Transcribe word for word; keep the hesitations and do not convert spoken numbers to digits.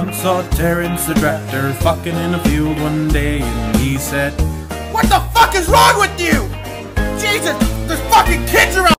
once saw Terence the tractor fucking in a field one day, and he said, "What the fuck is wrong with you? Jesus, there's fucking kids around